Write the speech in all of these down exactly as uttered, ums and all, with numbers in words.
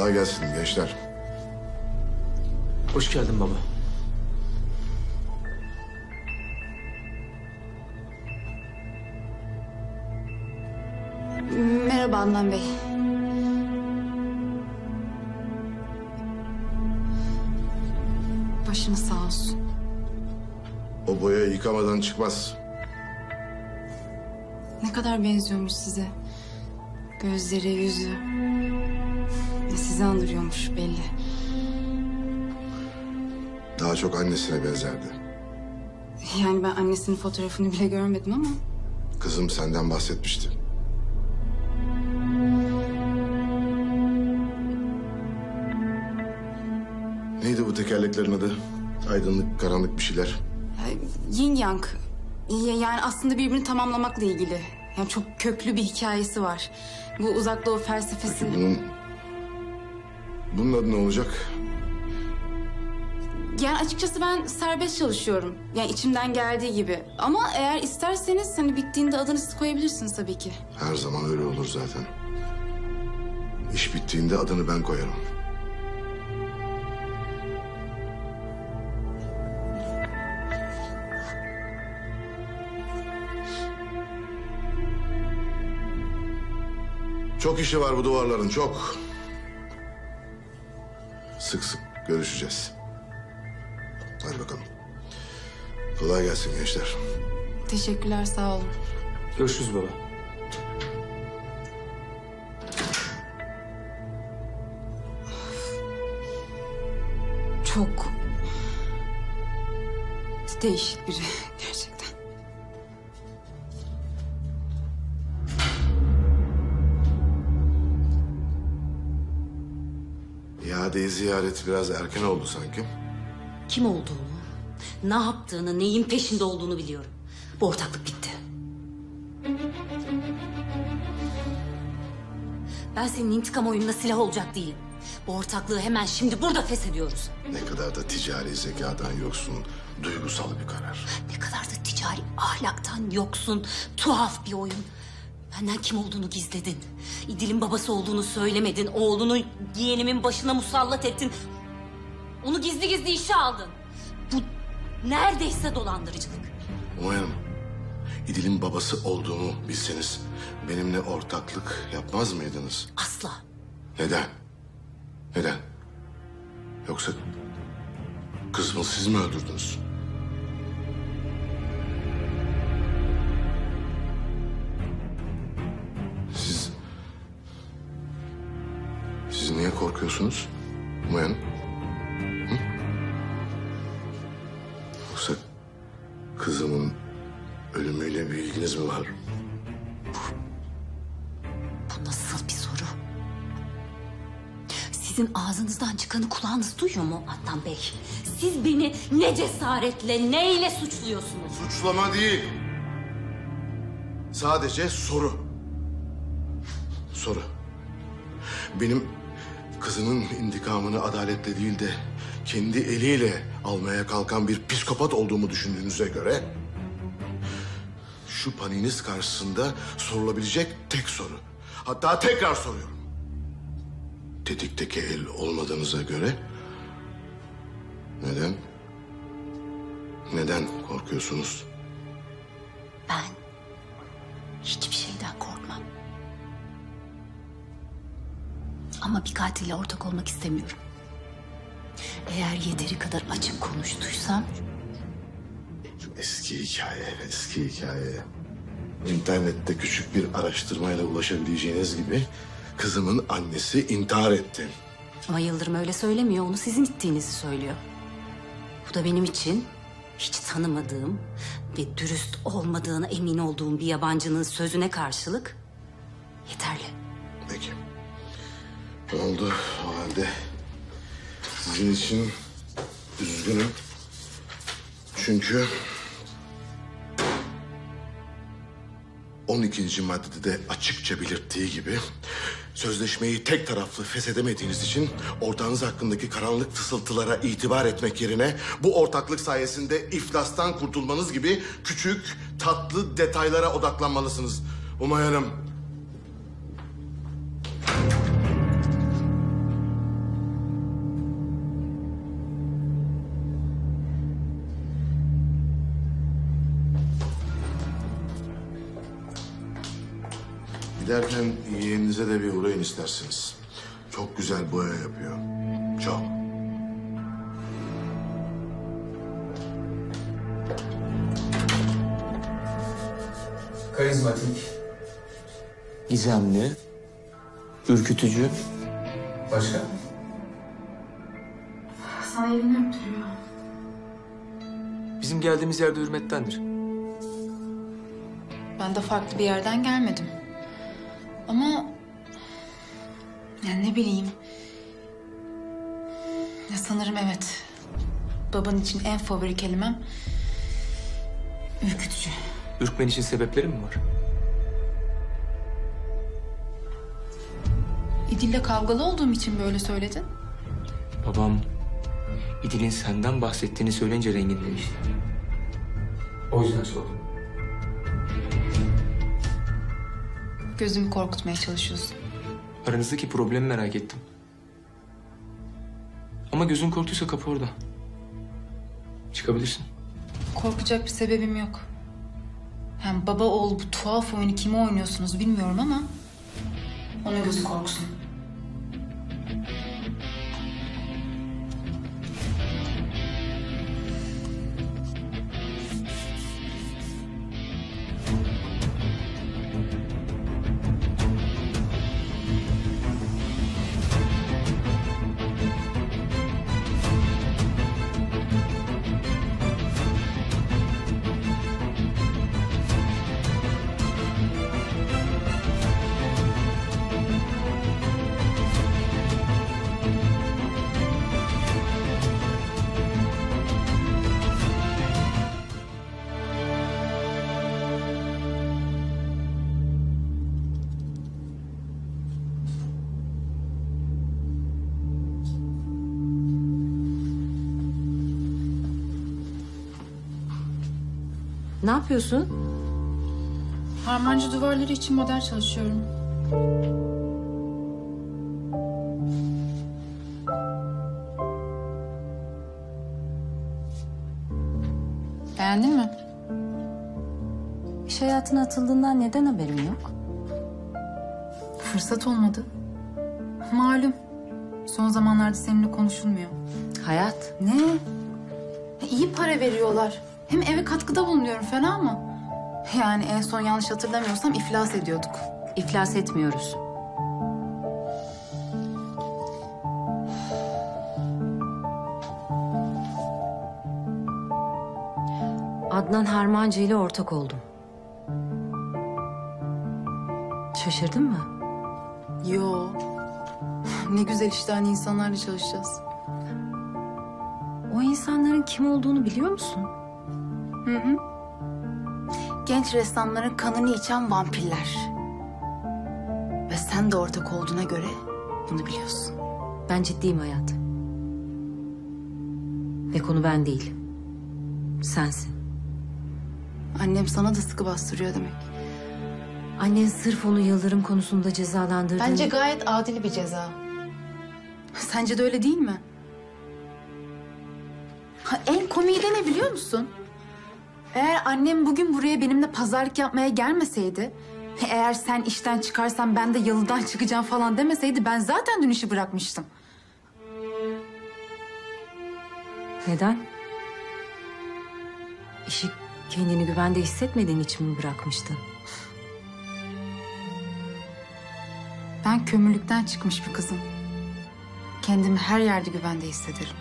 Kolay gelsin gençler. Hoş geldin baba. Merhaba Adnan Bey. Başınız sağ olsun. O boya yıkamadan çıkmaz. Ne kadar benziyormuş size. Gözleri, yüzü. Sizi andırıyormuş belli. Daha çok annesine benzerdi. Yani ben annesinin fotoğrafını bile görmedim ama... Kızım senden bahsetmişti. Neydi bu tekerleklerin adı? Aydınlık, karanlık bir şeyler. Yin yang. Yani aslında birbirini tamamlamakla ilgili. Yani çok köklü bir hikayesi var. Bu Uzak Doğu felsefesi... Peki bunun... Bunun adı ne olacak? Yani açıkçası ben serbest çalışıyorum. Yani içimden geldiği gibi. Ama eğer isterseniz hani bittiğinde adını siz koyabilirsiniz tabii ki. Her zaman öyle olur zaten. İş bittiğinde adını ben koyarım. Çok işi var bu duvarların, çok. Sık sık görüşeceğiz. Hadi bakalım. Kolay gelsin gençler. Teşekkürler, sağ olun. Görüşürüz baba. Çok değişik biri gerçekten. İadeyi ziyaret biraz erken oldu sanki. Kim olduğunu, ne yaptığını, neyin peşinde olduğunu biliyorum. Bu ortaklık bitti. Ben senin intikam oyununda silah olacak değilim. Bu ortaklığı hemen şimdi burada feshediyoruz. Ne kadar da ticari zekadan yoksun, duygusal bir karar. Ne kadar da ticari ahlaktan yoksun, tuhaf bir oyun. Benden kim olduğunu gizledin. İdil'in babası olduğunu söylemedin. Oğlunu yeğenimin başına musallat ettin. Onu gizli gizli işe aldın. Bu neredeyse dolandırıcılık. Umay Hanım, İdil'in babası olduğumu bilseniz benimle ortaklık yapmaz mıydınız? Asla. Neden? Neden? Yoksa kızımı siz mi öldürdünüz? Siz... Siz niye korkuyorsunuz Umay Hanım? Hı? Yoksa kızımın ölümüyle bir ilginiz mi var? Bu nasıl bir soru? Sizin ağzınızdan çıkanı kulağınız duyuyor mu Adnan Bey? Siz beni ne cesaretle, neyle suçluyorsunuz? Suçlama değil. Sadece soru. Soru. Benim kızının intikamını adaletle değil de kendi eliyle almaya kalkan bir psikopat olduğumu düşündüğünüze göre... şu paniğiniz karşısında sorulabilecek tek soru. Hatta tekrar soruyorum. Tetikteki el olmadığınıza göre neden? Neden korkuyorsunuz? Ben hiçbir şeyden korkmam. Ama bir katille ortak olmak istemiyorum. Eğer yeteri kadar açık konuştuysam... Şu eski hikaye, eski hikaye. İnternette küçük bir araştırmayla ulaşabileceğiniz gibi... kızımın annesi intihar etti. Ama Yıldırım öyle söylemiyor, onu sizin ittiğinizi söylüyor. Bu da benim için hiç tanımadığım ve dürüst olmadığına emin olduğum bir yabancının sözüne karşılık yeterli. Peki. Oldu o halde. Sizin için üzgünüm. Çünkü... on ikinci maddede de açıkça belirttiği gibi... sözleşmeyi tek taraflı feshedemediğiniz için... ortağınız hakkındaki karanlık fısıltılara itibar etmek yerine... bu ortaklık sayesinde iflastan kurtulmanız gibi küçük, tatlı detaylara Giderken yeğeninize de bir uğrayın isterseniz. Çok güzel boya yapıyor. Çok. Karizmatik, gizemli, ürkütücü. Başka? Sana elini öptürüyor. Bizim geldiğimiz yerde hürmettendir. Ben de farklı bir yerden gelmedim. Ama... Yani ne bileyim... Ya sanırım evet. Baban için en favori kelimem... ürkütücü. Ürkmen için sebepleri mi var? İdil'le kavgalı olduğum için böyle söyledin. Babam İdil'in senden bahsettiğini söyleyince rengin değişti. O yüzden sordum. Gözümü korkutmaya çalışıyorsun. Aranızdaki problemi merak ettim. Ama gözün korktuysa kapı orada. Çıkabilirsin. Korkacak bir sebebim yok. Hem baba oğul bu tuhaf oyunu kime oynuyorsunuz bilmiyorum ama... Onun gözü korksun. Ne yapıyorsun? Harmancı duvarları için model çalışıyorum. Beğendin mi? İş hayatına atıldığından neden haberim yok? Fırsat olmadı. Malum. Son zamanlarda seninle konuşulmuyor. Hayat. Ne? İyi para veriyorlar. Hem eve katkıda bulunuyorum, fena mı? Yani en son yanlış hatırlamıyorsam iflas ediyorduk. İflas etmiyoruz. Adnan Harmancı ile ortak oldum. Şaşırdın mı? Yo. Ne güzel işte, hani insanlarla çalışacağız. O insanların kim olduğunu biliyor musun? Hı hı. Genç ressamların kanını içen vampirler. Ve sen de ortak olduğuna göre bunu biliyorsun. Ben ciddiyim hayat. Ve konu ben değil. Sensin. Annem sana da sıkı bastırıyor demek. Annen sırf onu Yıldırım konusunda cezalandırdığını... Bence gayet adil bir ceza. Sence de öyle değil mi? Ha, en komiği de ne biliyor musun? Eğer annem bugün buraya benimle pazarlık yapmaya gelmeseydi... Eğer sen işten çıkarsan ben de yalıdan çıkacağım falan demeseydi... Ben zaten dün işi bırakmıştım. Neden? İşi kendini güvende hissetmediğin için mi bırakmıştın? Ben kömürlükten çıkmış bir kızım. Kendimi her yerde güvende hissederim.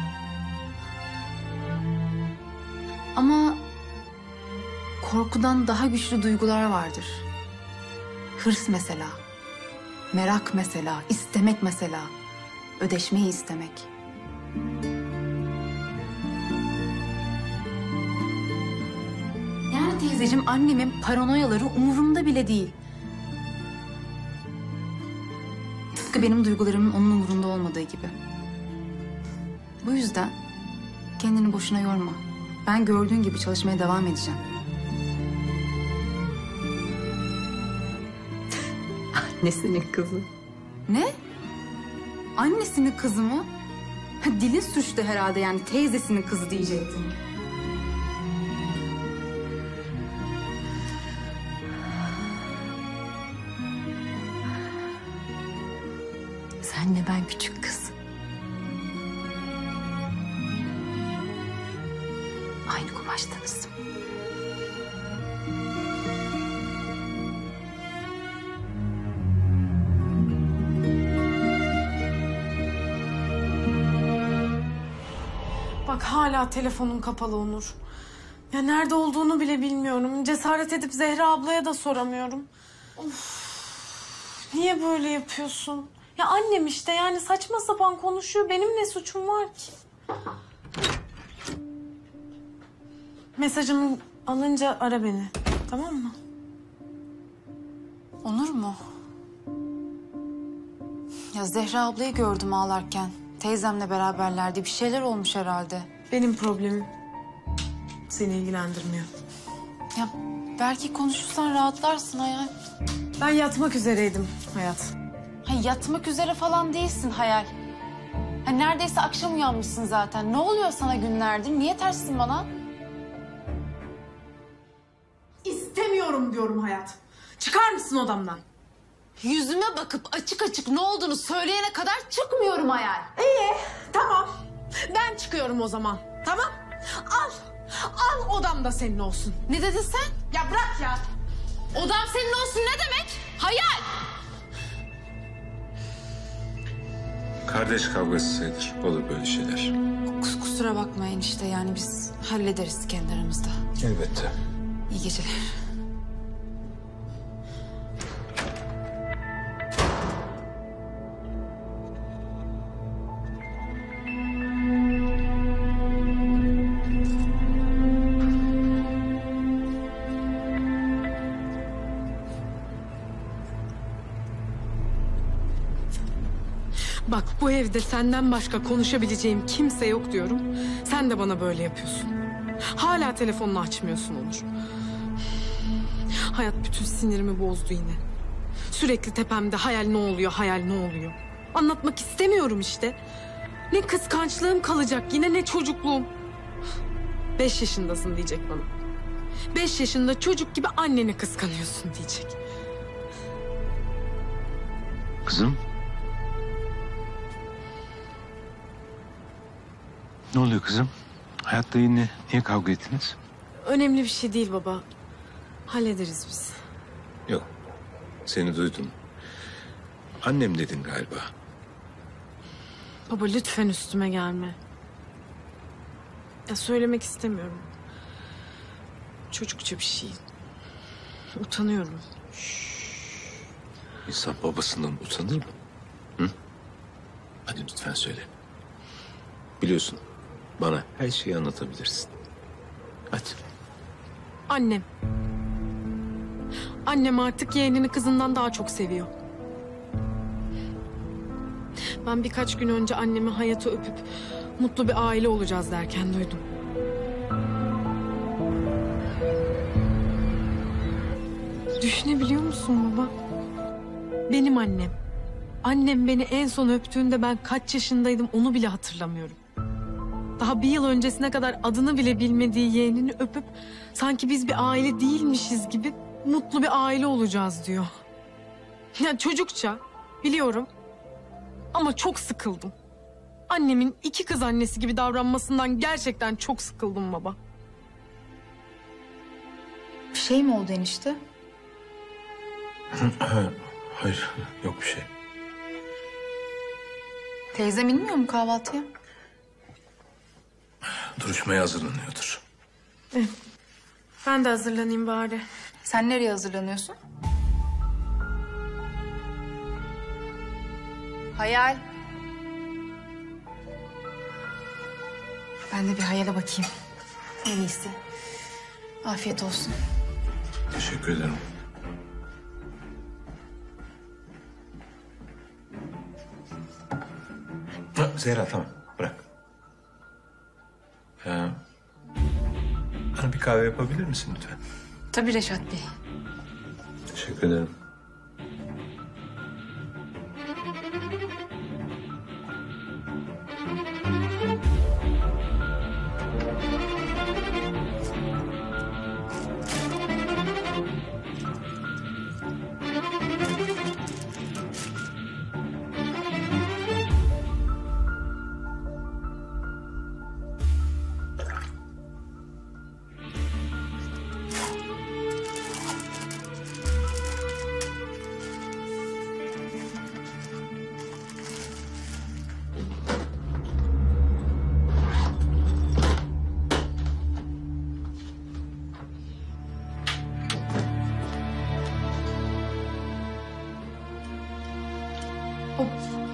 Ama korkudan daha güçlü duygular vardır. Hırs mesela, merak mesela, istemek mesela, ödeşmeyi istemek. Yani teyzeciğim, annemin paranoyaları umurumda bile değil. Tıpkı benim duygularımın onun umurunda olmadığı gibi. Bu yüzden kendini boşuna yorma. Ben gördüğün gibi çalışmaya devam edeceğim. Annesinin kızı. Ne? Annesinin kızı mı? Ha, dilin suçtu herhalde, yani teyzesinin kızı diyecektin. Anne ben küçük kız. Aynı kumaştanız. Bak hala telefonun kapalı Onur. Ya nerede olduğunu bile bilmiyorum. Cesaret edip Zehra ablaya da soramıyorum. Of. Niye böyle yapıyorsun? Ya annem işte yani saçma sapan konuşuyor. Benim ne suçum var ki? Mesajımı alınca ara beni. Tamam mı? Onur mu? Ya Zehra ablayı gördüm ağlarken. Teyzemle beraberlerdi. Bir şeyler olmuş herhalde. Benim problemim seni ilgilendirmiyor. Ya belki konuşursan rahatlarsın Hayal. Ben yatmak üzereydim hayat. Ha, yatmak üzere falan değilsin Hayal. Ha, neredeyse akşam uyanmışsın zaten. Ne oluyor sana günlerdir? Niye terssin bana? İstemiyorum diyorum hayat. Çıkar mısın odamdan? Yüzüme bakıp açık açık ne olduğunu söyleyene kadar çıkmıyorum Hayal. İyi, tamam. Ben çıkıyorum o zaman. Tamam? Al. Al odam da senin olsun. Ne dedin sen? Ya bırak ya. Odam senin olsun ne demek? Hayal. Kardeş kavgası sayılır. Olur böyle şeyler. Kus- kusura bakmayın işte yani biz hallederiz kendi aramızda. Elbette. İyi geceler. Bak bu evde senden başka konuşabileceğim kimse yok diyorum. Sen de bana böyle yapıyorsun. Hala telefonunu açmıyorsun Onur. Hayat bütün sinirimi bozdu yine. Sürekli tepemde hayal ne oluyor, hayal ne oluyor. Anlatmak istemiyorum işte. Ne kıskançlığım kalacak yine ne çocukluğum. Beş yaşındasın diyecek bana. Beş yaşında çocuk gibi anneni kıskanıyorsun diyecek. Kızım. Ne oluyor kızım? Hayatta yine niye kavga ettiniz? Önemli bir şey değil baba. Hallederiz biz. Yok. Seni duydum. Annem dedin galiba. Baba lütfen üstüme gelme. Ya söylemek istemiyorum. Çocukça bir şey. Utanıyorum. İnsan babasından utanır mı? Hı? Hadi lütfen söyle. Biliyorsun bana her şeyi anlatabilirsin. Hadi. Annem. Annem artık yeğenini kızından daha çok seviyor. Ben birkaç gün önce annemi hayata öpüp mutlu bir aile olacağız derken duydum. Düşünebiliyor musun baba? Benim annem. Annem beni en son öptüğünde ben kaç yaşındaydım onu bile hatırlamıyorum. Daha bir yıl öncesine kadar adını bile bilmediği yeğenini öpüp sanki biz bir aile değilmişiz gibi mutlu bir aile olacağız diyor. Ya çocukça biliyorum ama çok sıkıldım. Annemin iki kız annesi gibi davranmasından gerçekten çok sıkıldım baba. Bir şey mi oldu enişte? Hayır, yok bir şey. Teyzem inmiyor mu kahvaltıya? Duruşmaya hazırlanıyordur. Ben de hazırlanayım bari. Sen nereye hazırlanıyorsun? Hayal. Ben de bir hayale bakayım. En iyisi. Afiyet olsun. Teşekkür ederim. Ha, Zehra tamam bırak. Ya, bana bir kahve yapabilir misin lütfen? Tabii Reşat Bey. Teşekkür ederim.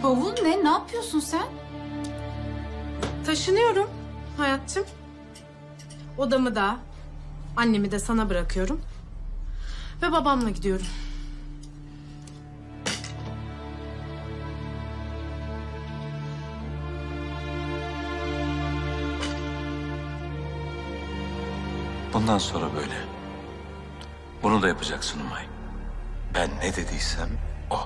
bavul ne? Ne yapıyorsun sen? Taşınıyorum hayatım. Odamı da, annemi de sana bırakıyorum. Ve babamla gidiyorum. Bundan sonra böyle. Bunu da yapacaksın Umay. Ben ne dediysem o.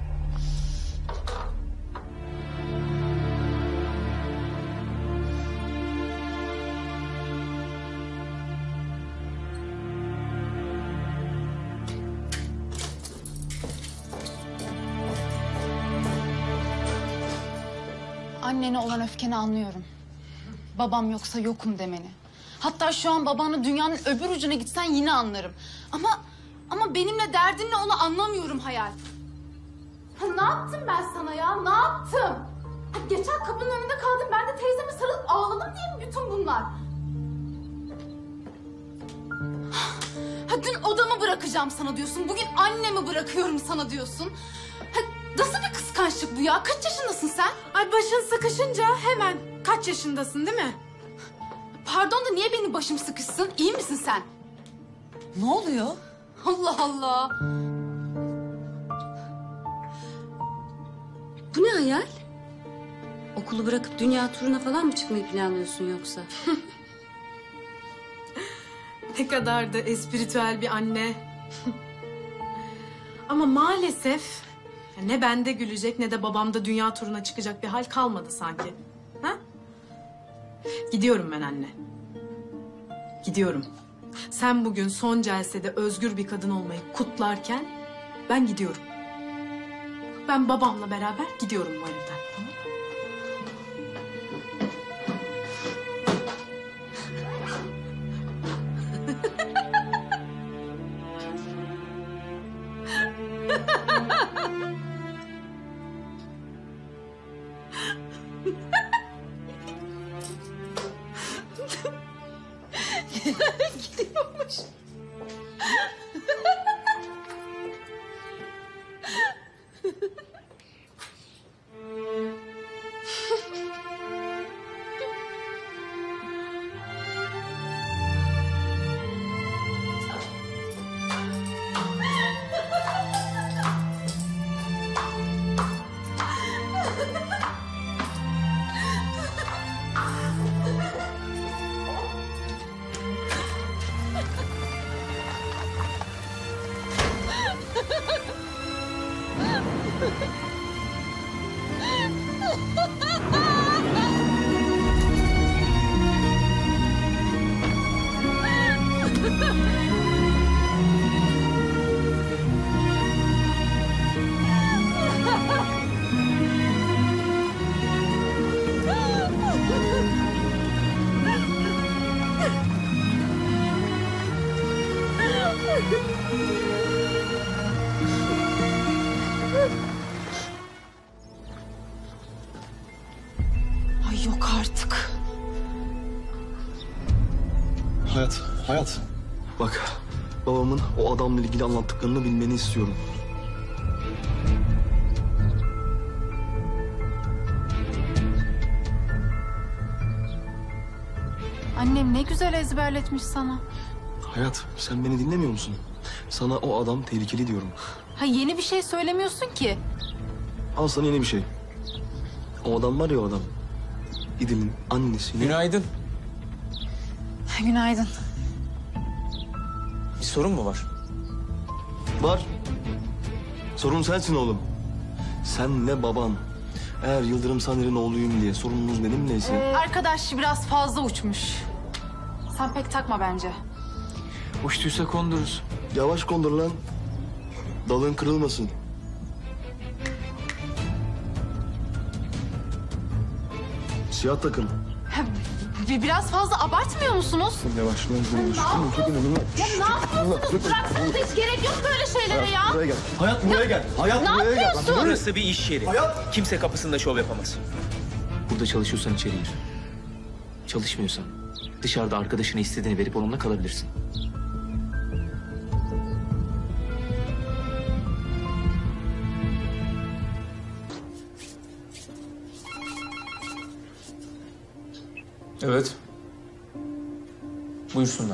Annene olan öfkeni anlıyorum. Babam yoksa yokum demeni. Hatta şu an babanla dünyanın öbür ucuna gitsen yine anlarım. Ama ama benimle derdin ne onu anlamıyorum Hayal. Ha, ne yaptım ben sana ya? Ne yaptım? Ha, geçen kapının önünde kaldım. Ben de teyzeme sarılıp ağladım diye mi bütün bunlar? Ha, dün odamı bırakacağım sana diyorsun. Bugün annemi bırakıyorum sana diyorsun. Ha, nasıl bir kıskançlık bu ya? Kaç yaşındasın sen? Ay başın sıkışınca hemen kaç yaşındasın değil mi? Pardon da niye benim başım sıkışsın? İyi misin sen? Ne oluyor? Allah Allah. Bu ne Hayal? Okulu bırakıp dünya turuna falan mı çıkmayı planlıyorsun yoksa? Ne kadar da espiritüel bir anne. Ama maalesef ne bende gülecek ne de babamda dünya turuna çıkacak bir hal kalmadı sanki. Ha? Gidiyorum ben anne. Gidiyorum. Sen bugün son celsede özgür bir kadın olmayı kutlarken ben gidiyorum. Ben babamla beraber gidiyorum bu evden. Tamam mı? Ay yok artık. Hayat, hayat. Bak, babamın o adamla ilgili anlattıklarını bilmeni istiyorum. Annem ne güzel ezberletmiş sana. Hayat, sen beni dinlemiyor musun? Sana o adam tehlikeli diyorum. Ha, yeni bir şey söylemiyorsun ki. Al sana yeni bir şey. O adam var ya o adam. İdil'in annesini... Günaydın. Günaydın. Bir sorun mu var? Var. Sorun sensin oğlum. Senle baban. Eğer Yıldırım Saner'in oğluyum diye sorununuz benimleyse... Arkadaş biraz fazla uçmuş. Sen pek takma bence. Uçtuysa kondururuz. Yavaş kondur lan. Dalın kırılmasın. Siyah takım. Ha, bi- biraz fazla abartmıyor musunuz? Yavaş lan. Yavaş. Çekin önümü. Ya ne yapıyorsunuz? Bıraksanız hiç gerek yok böyle şeylere ya. Buraya gel. Hayat buraya gel. Hayat Ne buraya gel. yapıyorsun? Burası bir iş yeri. Hayat! Kimse kapısında şov yapamaz. Burada çalışıyorsan içeri gir. Çalışmıyorsan dışarıda arkadaşına istediğini verip onunla kalabilirsin. Evet. Buyursunlar.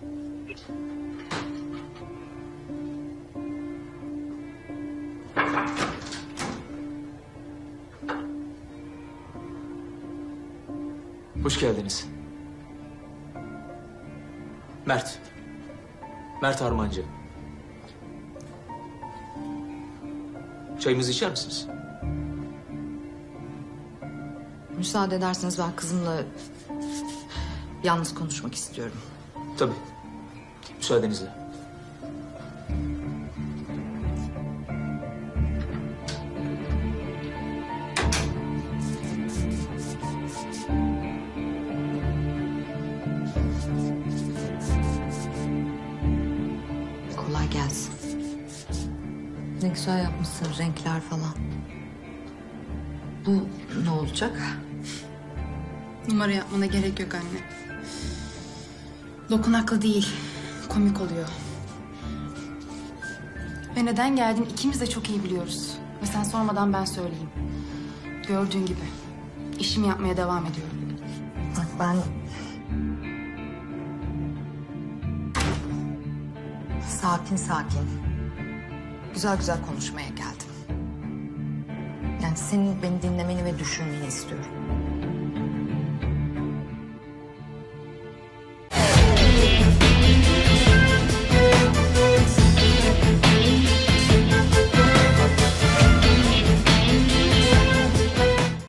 Hoş geldiniz. Mert. Mert Armancı. Çayımızı içer misiniz? Müsaade ederseniz ben kızımla yalnız konuşmak istiyorum. Tabii. Müsaadenizle. Kolay gelsin. Ne güzel yapmışsın renkler falan. Bu ne olacak? Numara yapmana gerek yok anne. Dokunaklı değil, komik oluyor. Ve neden geldiğini ikimiz de çok iyi biliyoruz. Ve sen sormadan ben söyleyeyim. Gördüğün gibi işimi yapmaya devam ediyorum. Bak ben... Sakin sakin. Güzel güzel konuşmaya geldim. Yani senin beni dinlemeni ve düşünmeni istiyorum.